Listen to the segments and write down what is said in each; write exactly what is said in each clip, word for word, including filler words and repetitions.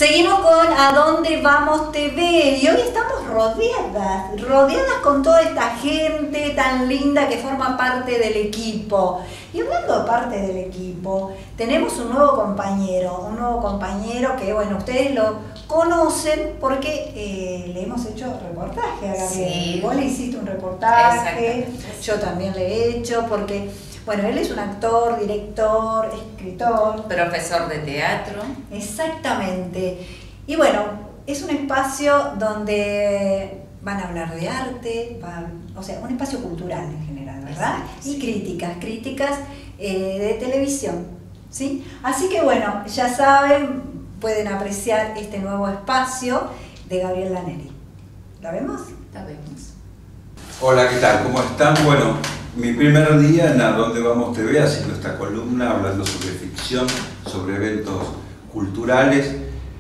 Seguimos con A Dónde Vamos T V y hoy estamos rodeadas, rodeadas con toda esta gente tan linda que forma parte del equipo. Y hablando de parte del equipo, tenemos un nuevo compañero, un nuevo compañero que, bueno, ustedes lo conocen porque eh, le hemos hecho reportaje a Gabriel. Sí. Vos le hiciste un reportaje, yo también le he hecho porque... Bueno, él es un actor, director, escritor. Profesor de teatro. Exactamente. Y bueno, es un espacio donde van a hablar de arte, van, o sea, un espacio cultural en general, ¿verdad? Sí, sí. Y críticas, críticas eh, de televisión, ¿sí? Así que bueno, ya saben, pueden apreciar este nuevo espacio de Gabriel Laneri. ¿La vemos? La vemos. Hola, ¿qué tal? ¿Cómo están? Bueno, mi primer día en A Dónde Vamos T V haciendo esta columna, hablando sobre ficción, sobre eventos culturales.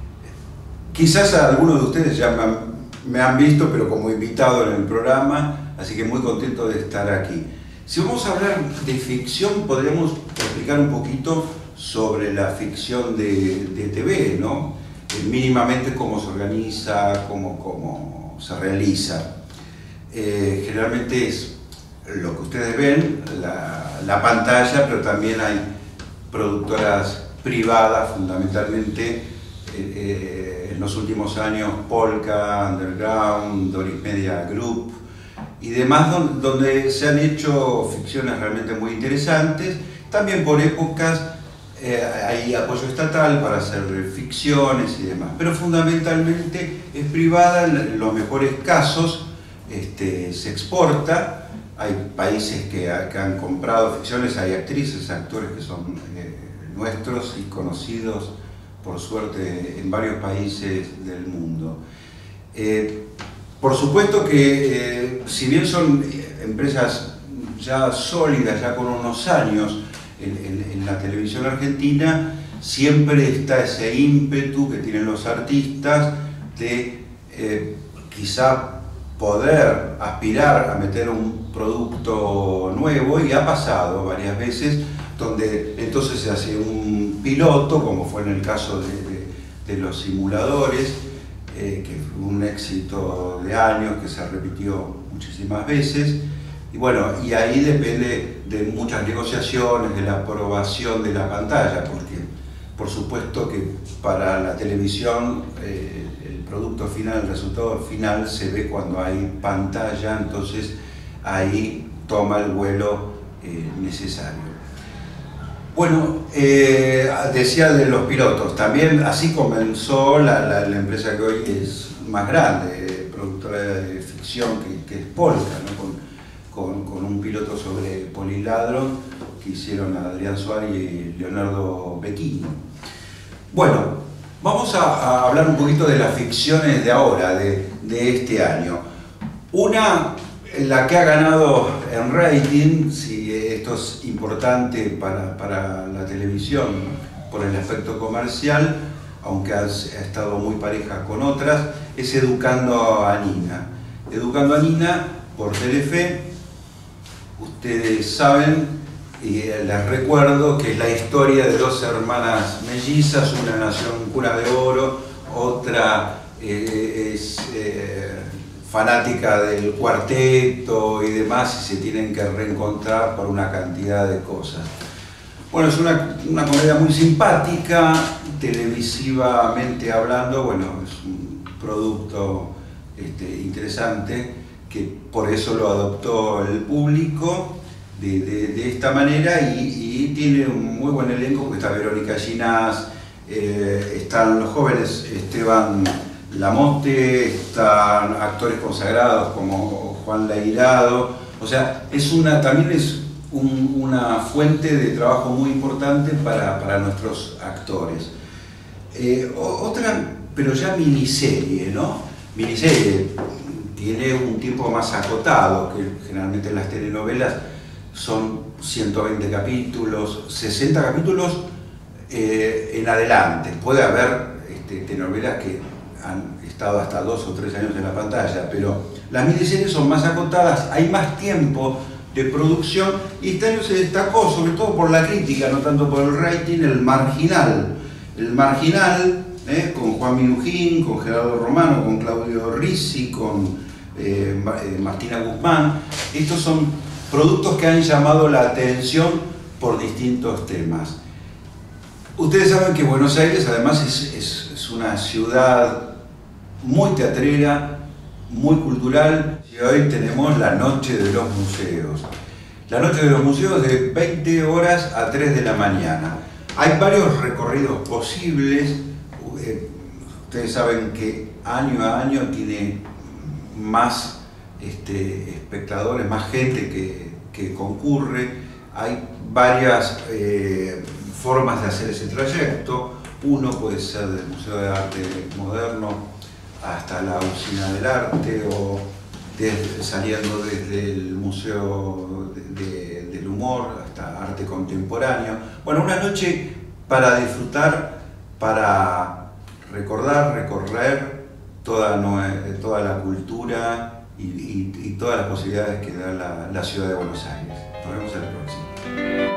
Quizás algunos de ustedes ya me han, me han visto, pero como invitado en el programa, así que muy contento de estar aquí. Si vamos a hablar de ficción, podríamos explicar un poquito sobre la ficción de, de T V, ¿no? Eh, mínimamente cómo se organiza, cómo, cómo se realiza. Eh, generalmente es lo que ustedes ven, la, la pantalla, pero también hay productoras privadas, fundamentalmente eh, eh, en los últimos años Polka, Underground, Doris Media Group y demás, donde, donde se han hecho ficciones realmente muy interesantes. También por épocas eh, hay apoyo estatal para hacer ficciones y demás, pero fundamentalmente es privada. En los mejores casos este, se exporta. Hay países que, que han comprado ficciones, hay actrices, actores que son eh, nuestros y conocidos, por suerte, en varios países del mundo. Eh, por supuesto que, eh, si bien son empresas ya sólidas, ya con unos años en, en, en la televisión argentina, siempre está ese ímpetu que tienen los artistas de eh, quizá poder aspirar a meter un producto nuevo, y ha pasado varias veces donde entonces se hace un piloto, como fue en el caso de, de, de los simuladores, eh, que fue un éxito de años que se repitió muchísimas veces, y bueno, y ahí depende de muchas negociaciones, de la aprobación de la pantalla, porque por supuesto que para la televisión eh, el producto final, el resultado final se ve cuando hay pantalla, entonces ahí toma el vuelo eh, necesario. Bueno, eh, decía de los pilotos, también así comenzó la, la, la empresa que hoy es más grande, productora de ficción, que, que es Polka, ¿no? con, con, con un piloto sobre Poliladro que hicieron a Adrián Suárez y Leonardo Becchino. Bueno, vamos a, a hablar un poquito de las ficciones de ahora, de, de este año. Una, la que ha ganado en rating, si esto es importante para, para la televisión por el aspecto comercial, aunque ha, ha estado muy pareja con otras, es Educando a Nina. Educando a Nina por Telefe, ustedes saben, y les recuerdo que es la historia de dos hermanas mellizas, una nació en cuna de oro, otra eh, es eh, fanática del cuarteto y demás, y se tienen que reencontrar por una cantidad de cosas. Bueno, es una, una comedia muy simpática, televisivamente hablando, bueno, es un producto este, interesante, que por eso lo adoptó el público de, de, de esta manera, y, y tiene un muy buen elenco, porque está Verónica Ginás, eh, están los jóvenes Esteban Lamote, están actores consagrados como Juan Lairado, o sea, es una, también es un, una fuente de trabajo muy importante para, para nuestros actores. Eh, otra, pero ya miniserie, ¿no? Miniserie, tiene un tiempo más acotado, que generalmente en las telenovelas son ciento veinte capítulos, sesenta capítulos eh, en adelante. Puede haber este, telenovelas que han estado hasta dos o tres años en la pantalla, pero las miniseries son más acotadas, hay más tiempo de producción, y este año se destacó sobre todo por la crítica, no tanto por el rating, el Marginal. El Marginal ¿eh? Con Juan Minujín, con Gerardo Romano, con Claudio Rizzi, con eh, Martina Guzmán. Estos son productos que han llamado la atención por distintos temas. Ustedes saben que Buenos Aires además es, es, es una ciudad muy teatrera, muy cultural, y hoy tenemos la Noche de los Museos. La Noche de los Museos de veinte horas a tres de la mañana. Hay varios recorridos posibles. Ustedes saben que año a año tiene más este, espectadores, más gente que, que concurre. Hay varias eh, formas de hacer ese trayecto. Uno puede ser del Museo de Arte Moderno hasta la Usina del Arte, o desde, saliendo desde el Museo de, de, del Humor hasta Arte Contemporáneo. Bueno, una noche para disfrutar, para recordar, recorrer toda, toda la cultura y, y, y todas las posibilidades que da la, la ciudad de Buenos Aires. Nos vemos en la próxima.